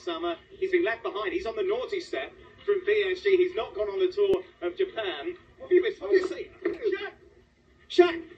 summer. He's been left behind. He's on the naughty step from PSG. He's not gone on the tour of Japan. What have you seen? Shak!